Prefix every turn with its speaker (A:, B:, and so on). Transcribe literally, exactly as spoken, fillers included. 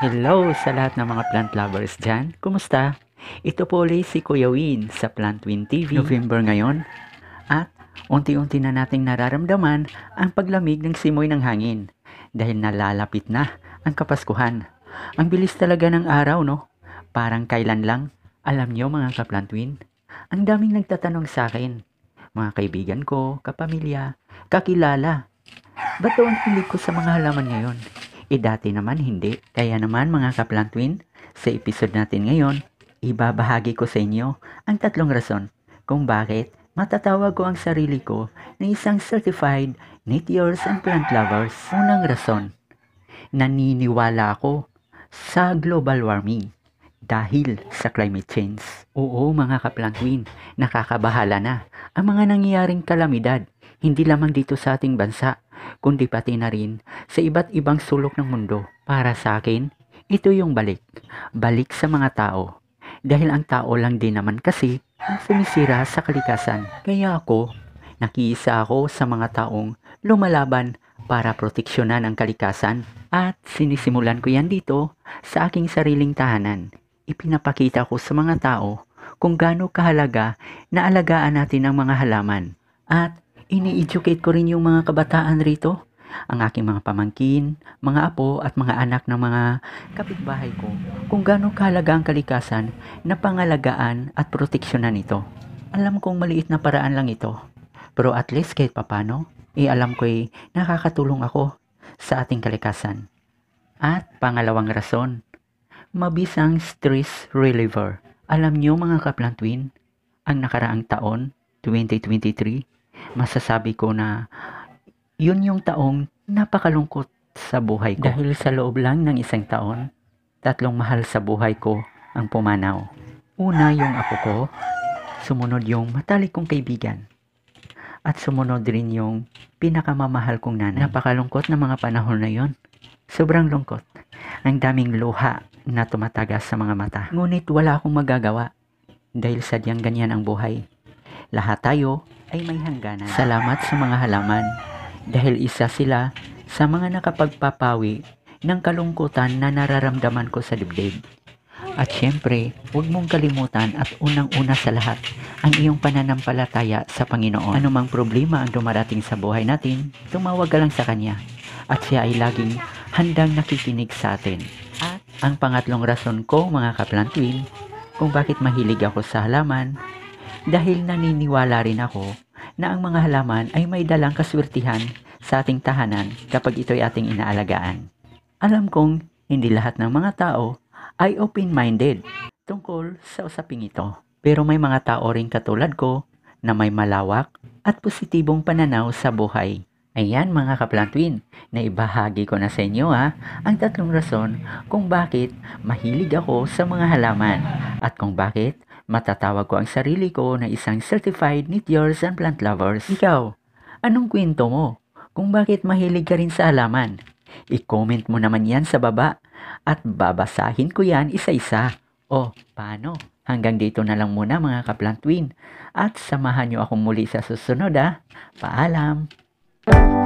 A: Hello sa lahat ng mga plant lovers dyan. Kumusta? Ito po ulit si Kuya Win sa Plant Win T V. November ngayon at unti-unti na nating nararamdaman ang paglamig ng simoy ng hangin dahil nalalapit na ang Kapaskuhan. Ang bilis talaga ng araw, no? Parang kailan lang. Alam nyo mga ka-Plant Win, ang daming nagtatanong sa akin, mga kaibigan ko, kapamilya, kakilala, ba't daw ang hilig ko sa mga halaman ngayon? Eh dati naman hindi. Kaya naman mga ka-Plant Win, sa episode natin ngayon, ibabahagi ko sa inyo ang tatlong rason kung bakit matatawag ko ang sarili ko na isang certified Nature and Plant Lovers. Unang rason, naniniwala ako sa global warming dahil sa climate change. Oo mga ka-Plant Win, nakakabahala na ang mga nangyayaring kalamidad, hindi lamang dito sa ating bansa, kundi pati na rin sa iba't ibang sulok ng mundo. Para sa akin, ito yung balik. Balik sa mga tao. Dahil ang tao lang din naman kasi ang sumisira sa kalikasan. Kaya ako, nakiisa ako sa mga taong lumalaban para proteksyonan ang kalikasan. At sinisimulan ko yan dito sa aking sariling tahanan. Ipinapakita ko sa mga tao kung gaano kahalaga na alagaan natin ang mga halaman. At ini-educate ko rin yung mga kabataan rito, ang aking mga pamangkin, mga apo at mga anak ng mga kapitbahay ko kung gaano kahalaga ang kalikasan na pangalagaan at proteksyonan ito. Alam kong maliit na paraan lang ito, pero at least kahit papano, eh alam ko eh nakakatulong ako sa ating kalikasan. At pangalawang rason, mabisang stress reliever. Alam nyo mga ka-Plant Win, ang nakaraang taon, twenty twenty-three, masasabi ko na yun yung taong napakalungkot sa buhay ko. Dahil sa loob lang ng isang taon, tatlong mahal sa buhay ko ang pumanaw. Una yung apo ko, sumunod yung matalik kong kaibigan, at sumunod rin yung pinakamamahal kong nanay. Napakalungkot na mga panahon na yon. Sobrang lungkot. Ang daming luha na tumatagas sa mga mata. Ngunit wala akong magagawa dahil sadyang ganyan ang buhay. Lahat tayo ay may hangganan. Salamat sa mga halaman dahil isa sila sa mga nakapagpapawi ng kalungkutan na nararamdaman ko sa dibdib. At syempre, huwag mong kalimutan at unang-una sa lahat ang iyong pananampalataya sa Panginoon. Anumang problema ang dumarating sa buhay natin, tumawag ka lang sa Kanya at siya ay laging handang nakikinig sa atin. At ang pangatlong rason ko mga ka-Plant Win kung bakit mahilig ako sa halaman, dahil naniniwala rin ako na ang mga halaman ay may dalang kaswertihan sa ating tahanan kapag ito'y ating inaalagaan. Alam kong hindi lahat ng mga tao ay open-minded tungkol sa usaping ito. Pero may mga tao rin katulad ko na may malawak at positibong pananaw sa buhay. Ayan mga ka-Plant Win, na ibahagi ko na sa inyo ha, ang tatlong rason kung bakit mahilig ako sa mga halaman at kung bakit matatawag ko ang sarili ko na isang certified Nature and Plant Lovers. Ikaw, anong kwento mo? Kung bakit mahilig ka rin sa halaman? I-comment mo naman yan sa baba at babasahin ko yan isa-isa. O, paano? Hanggang dito na lang muna mga ka-Plant Win at samahan nyo akong muli sa susunod ha. Paalam!